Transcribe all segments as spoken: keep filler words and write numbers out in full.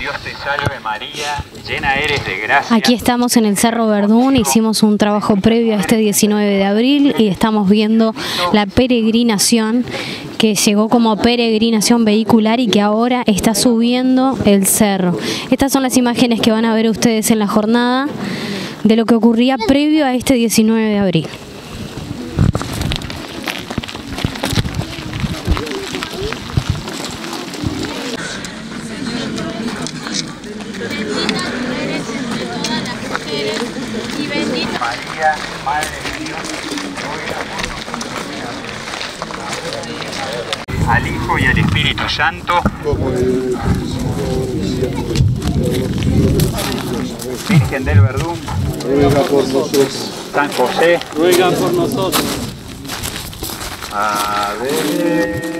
Dios te salve María, llena eres de gracia. Aquí estamos en el Cerro Verdún, hicimos un trabajo previo a este diecinueve de abril y estamos viendo la peregrinación que llegó como peregrinación vehicular y que ahora está subiendo el cerro. Estas son las imágenes que van a ver ustedes en la jornada de lo que ocurría previo a este diecinueve de abril. María, Madre de Dios, ruega por nosotros. Al Hijo y al Espíritu Santo. Virgen del Verdún, ruega por nosotros. San José, ruega por nosotros. Ave.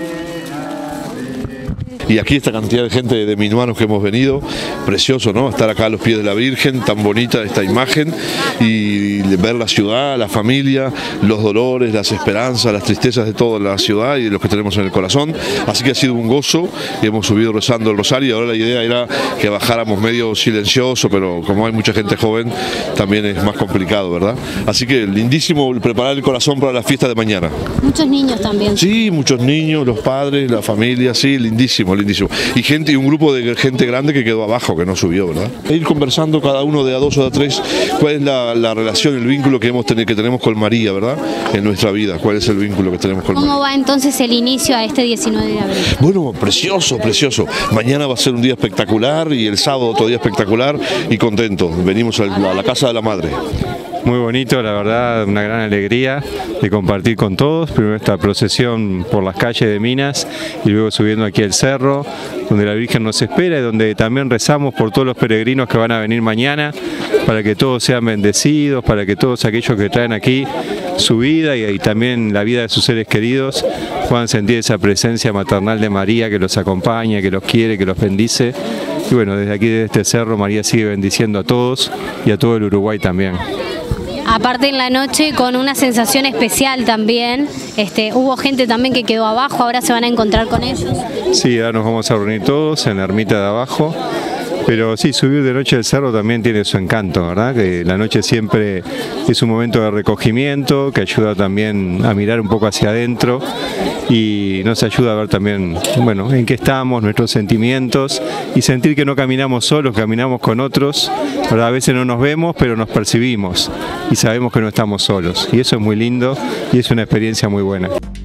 Y aquí esta cantidad de gente de minuanos que hemos venido, precioso, ¿no? Estar acá a los pies de la Virgen, tan bonita esta imagen, y ver la ciudad, la familia, los dolores, las esperanzas, las tristezas de toda la ciudad y de los que tenemos en el corazón. Así que ha sido un gozo, y hemos subido rezando el rosario, y ahora la idea era que bajáramos medio silencioso, pero como hay mucha gente joven, también es más complicado, ¿verdad? Así que lindísimo preparar el corazón para la fiesta de mañana. Muchos niños también. Sí, muchos niños, los padres, la familia, sí, lindísimo, lindísimo. Y gente, y un grupo de gente grande que quedó abajo, que no subió, ¿verdad? E ir conversando cada uno de a dos o de a tres cuál es la, la relación, el vínculo que, hemos tenido, que tenemos con María, ¿verdad? En nuestra vida, cuál es el vínculo que tenemos con María. ¿Cómo va entonces el inicio a este diecinueve de abril? Bueno, precioso, precioso. Mañana va a ser un día espectacular y el sábado otro día espectacular y contentos. Venimos a la Casa de la Madre. Muy bonito, la verdad, una gran alegría de compartir con todos. Primero esta procesión por las calles de Minas y luego subiendo aquí al cerro, donde la Virgen nos espera y donde también rezamos por todos los peregrinos que van a venir mañana, para que todos sean bendecidos, para que todos aquellos que traen aquí su vida y, y también la vida de sus seres queridos puedan sentir esa presencia maternal de María que los acompaña, que los quiere, que los bendice. Y bueno, desde aquí, desde este cerro, María sigue bendiciendo a todos y a todo el Uruguay también. Aparte en la noche con una sensación especial también, este, hubo gente también que quedó abajo, ahora se van a encontrar con ellos. Sí, ahora nos vamos a reunir todos en la ermita de abajo, pero sí, subir de noche al cerro también tiene su encanto, ¿verdad? Que la noche siempre es un momento de recogimiento, que ayuda también a mirar un poco hacia adentro y nos ayuda a ver también, bueno, en qué estamos, nuestros sentimientos y sentir que no caminamos solos, caminamos con otros, ¿verdad? A veces no nos vemos, pero nos percibimos y sabemos que no estamos solos y eso es muy lindo y es una experiencia muy buena.